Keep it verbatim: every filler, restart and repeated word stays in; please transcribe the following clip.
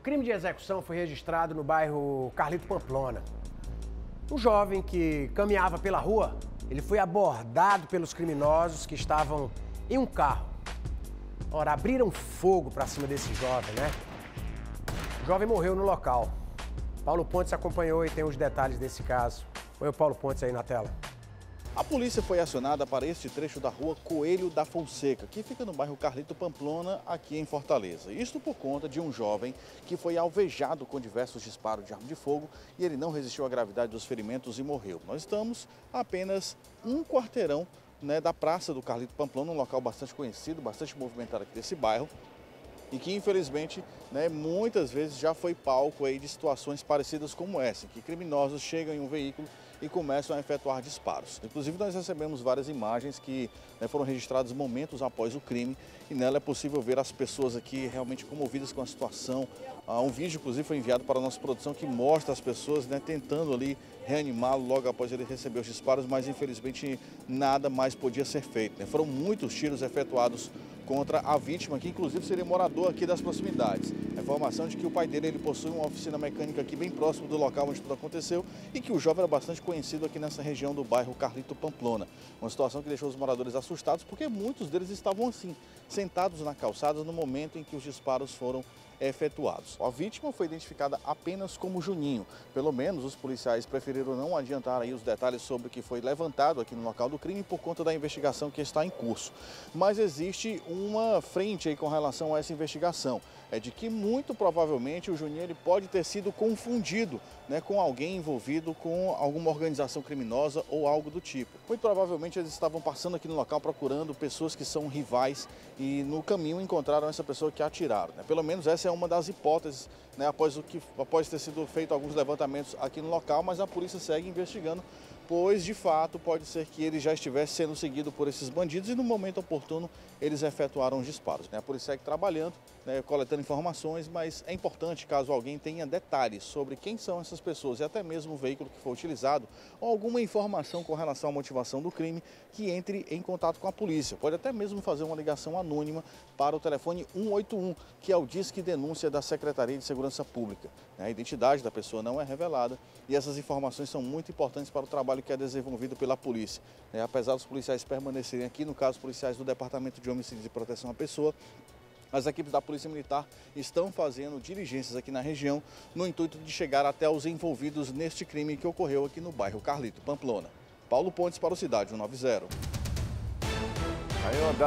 crime de execução foi registrado no bairro Carlito Pamplona. Um jovem que caminhava pela rua, ele foi abordado pelos criminosos que estavam em um carro. Ora, abriram fogo para cima desse jovem, né? O jovem morreu no local. Paulo Pontes acompanhou e tem os detalhes desse caso. Oi, o Paulo Pontes aí na tela. A polícia foi acionada para este trecho da rua Coelho da Fonseca, que fica no bairro Carlito Pamplona, aqui em Fortaleza. Isto por conta de um jovem que foi alvejado com diversos disparos de arma de fogo e ele não resistiu à gravidade dos ferimentos e morreu. Nós estamos a apenas um quarteirão, né, da Praça do Carlito Pamplona, um local bastante conhecido, bastante movimentado aqui desse bairro, e que infelizmente, né, muitas vezes já foi palco aí de situações parecidas como essa, em que criminosos chegam em um veículo e começam a efetuar disparos. Inclusive nós recebemos várias imagens que, né, foram registradas momentos após o crime e nela é possível ver as pessoas aqui realmente comovidas com a situação. Ah, um vídeo inclusive foi enviado para a nossa produção que mostra as pessoas, né, tentando ali reanimá-lo logo após ele receber os disparos, mas infelizmente nada mais podia ser feito, né? Foram muitos tiros efetuados contra a vítima, que inclusive seria morador aqui das proximidades. A informação de que o pai dele ele possui uma oficina mecânica aqui bem próximo do local onde tudo aconteceu e que o jovem era bastante conhecido aqui nessa região do bairro Carlito Pamplona. Uma situação que deixou os moradores assustados porque muitos deles estavam assim, sentados na calçada no momento em que os disparos foram efetuados. A vítima foi identificada apenas como Juninho. Pelo menos os policiais preferiram não adiantar aí os detalhes sobre o que foi levantado aqui no local do crime por conta da investigação que está em curso. Mas existe uma frente aí com relação a essa investigação. É de que muito provavelmente o Juninho ele pode ter sido confundido, né, com alguém envolvido com alguma organização criminosa ou algo do tipo. Muito provavelmente eles estavam passando aqui no local procurando pessoas que são rivais e no caminho encontraram essa pessoa que atiraram, né? Pelo menos essa é uma das hipóteses, né, após, o que, após ter sido feito alguns levantamentos aqui no local, mas a polícia segue investigando, pois de fato pode ser que ele já estivesse sendo seguido por esses bandidos e no momento oportuno eles efetuaram os disparos, né? A polícia segue trabalhando, né, coletando informações, mas é importante, caso alguém tenha detalhes sobre quem são essas pessoas e até mesmo o veículo que foi utilizado ou alguma informação com relação à motivação do crime, que entre em contato com a polícia. Pode até mesmo fazer uma ligação anônima para o telefone um oito um, que é o Disque Denúncia da Secretaria de Segurança Pública. A identidade da pessoa não é revelada e essas informações são muito importantes para o trabalho que é desenvolvido pela polícia. Apesar dos policiais permanecerem aqui, no caso policiais do Departamento de Homicídios e Proteção à Pessoa, as equipes da Polícia Militar estão fazendo diligências aqui na região no intuito de chegar até os envolvidos neste crime que ocorreu aqui no bairro Carlito Pamplona. Paulo Pontes para o Cidade cento e noventa.